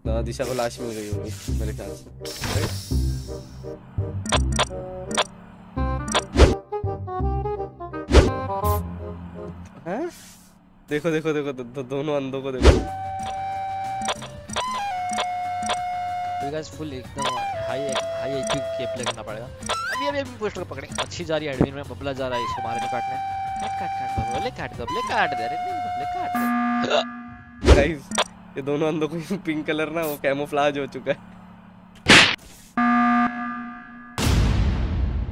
ना दिशा को लाश मिल गई होगी मेरे ख्याल से। हैं? देखो देखो देखो दोनों अंधों को देखो। तो गाइस फुल एकदम हाई हाई आईक्यू के प्ले करना पड़ेगा। अभी अभी अभी पोस्टर को पकड़े, अच्छी जा रही है एडमिन में, बबला जा रहा है इसको मारने काटने। काट काट काट बबले काट, बबले काट दे, अरे नहीं बबले काट दे। गाइस ये दोनों अंधों को पिंक कलर ना वो कैमोफ्लेज हो चुका है।